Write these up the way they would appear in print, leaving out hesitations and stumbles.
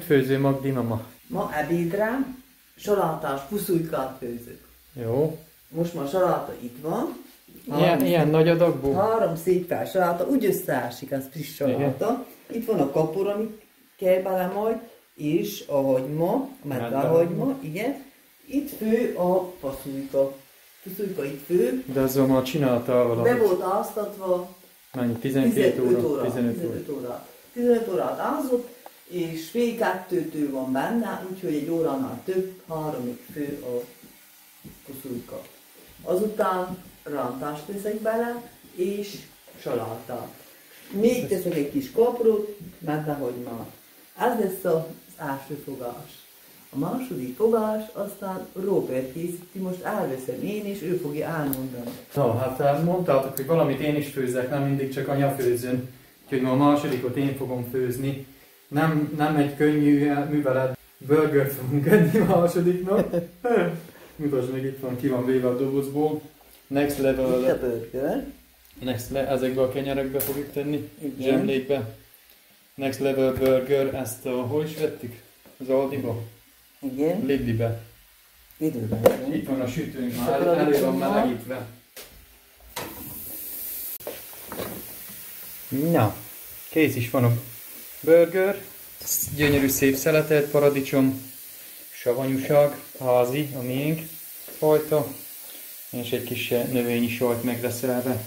Főző Magdi mama. Ma ebédre salátás puszulykát főzök. Jó. Most már saláta itt van. Ilyen nagy adagból? 3 szép fel saláta, úgy összeásik, ez friss saláta. Itt van a kapor, amit kell bele majd, és a hagyma, a medvehagyma, igen. Itt fő a faszújka. Faszújka itt fő. De azzal már csináltál valamit. Be volt áztatva. Mennyi? 12 óra? 15 óra. 15 órát ázott, és fél 2-től van benne, úgyhogy egy óránál több, 3-ig fő a faszújka. Azután rántást teszek bele, és salátát. Még teszek egy kis kaprot, medvehagymát. Ez lesz az első fogás. A második fogás aztán Robert készíti, most elveszem én, és ő fogja elmondani. Na, hát mondtátok, hogy valamit én is főzzek, nem mindig csak anya főzön. Úgyhogy ma a másodikot én fogom főzni. Nem egy könnyű művelet. Burgert fogunk enni a másodiknak. Mutasd meg, itt van, ki van véve a dobozból. Next level. Itt a burger. Ezekbe a kenyerekbe fogjuk tenni, zsemlékbe. Next level burger, ezt hol is vettük? Az Aldiba? Igen. Lidlibe. Időben. Itt van a sütőnk, már elő van melegítve. Na, kész is van a burger. Gyönyörű szép szeletelt paradicsom, savanyúság, házi, a miénk fajta, és egy kis növényi sajt megreszelve.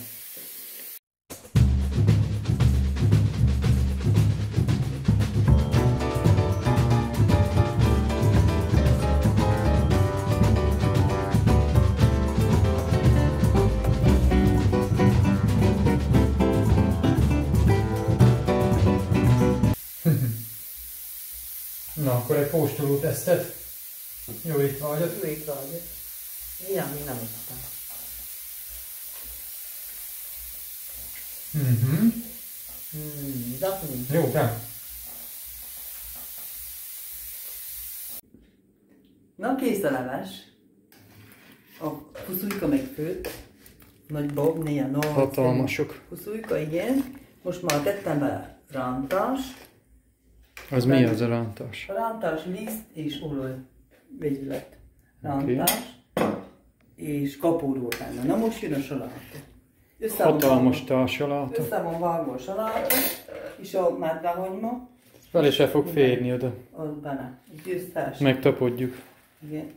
Na, akkor egy kóstoló tesztet. Jó étvágyat. Jó étvágyat. Ilyen még nem adtam. Jó, te. Na, kész a leves. A puszújka meg főtt. Nagy bob, néha nagy. Hatalmasok. Puszújka, igen. Most már tettem bele rántás. Az mi az a rántás? A rántás liszt és olaj vegyület. Rántás. És kapor volt benne. Na most jön a saláta. Hatalmas társaláta. Össze van vágva a saláta, és a medvehagyma. Bele se fog férni oda. Az benne. Így összeesik. Megtapodjuk. Igen.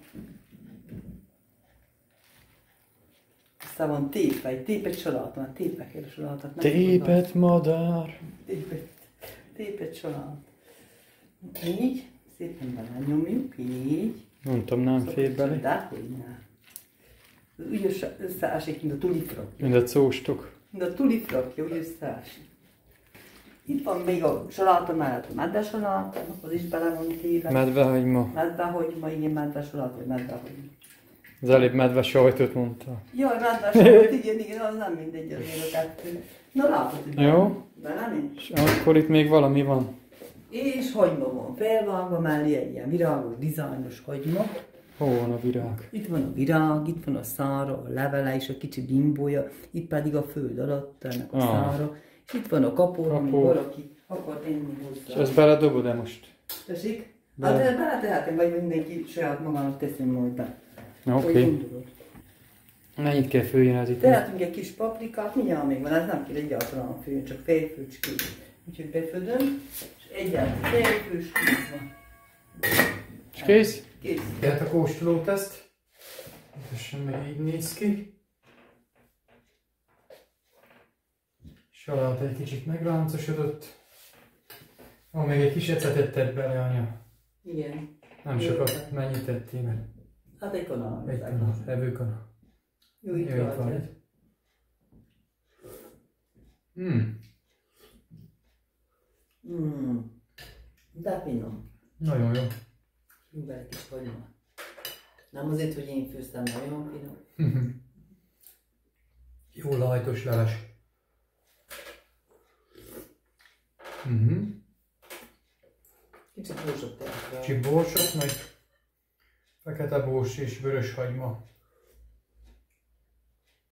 Össze van tépve, egy tépet saláta, mert tépve kell a salátát. Tépet madár. Tépet saláta. Így, szépen belenyomjuk, így. Mondtam, nem fér bele. De hogy nem. Úgy összeesik, mint a tulifrak. Mint a cóstok. Mint a tulifrakja, úgy összeesik. Itt van még a saláta mellett a medvesaláta, az is bele van téve. Medvehagyma. Medvehagyma, igen, medvesaláta, vagy medvehagyma. Az előbb medve sajtot mondta. Jaj, medvesaláta, igen, az nem mindegy, az én a kettő. Na látod, hogy jó. Bele nincs. És akkor itt még valami van. És hagyma van felvágva mellé, egy ilyen virágos, dizájnos hagyma. Hol van a virág? Itt van a virág, itt van a szára, a levele és a kicsi bimbója, itt pedig a föld alatt ennek a szára. És itt van a kapor, amit valaki akar enni hozzá. És ezt beledobod-e most? Tessék? Hát beletehetem, vagy mindenki saját magának teszi majd be. Oké. Mennyit kell főjön ez itt? Tehetünk egy kis paprikát, mindjárt még van, ez nem kell egyáltalán főjön, csak félfőcskét. Úgyhogy befödöm, és egyáltalán félfős kész van. És kész? Kész. Tehát a kóstolóteszt. Mutassam meg, így néz ki. Saláta egy kicsit megráncosodott. Ó, még egy kis ecetet tett bele, anya. Igen. Nem sokat, mennyit tettél meg? Hát egy kanál. Egy kanál, evőkanál. Jó étvágyat. De finom. Nagyon jó. Jó bele kis hagyma. Nem azért, hogy én főztem, nagyon finom. Jó lajtos leves. Kicsit borsot tehet rá. Kicsit borsot, meg fekete bors és vörös hagyma.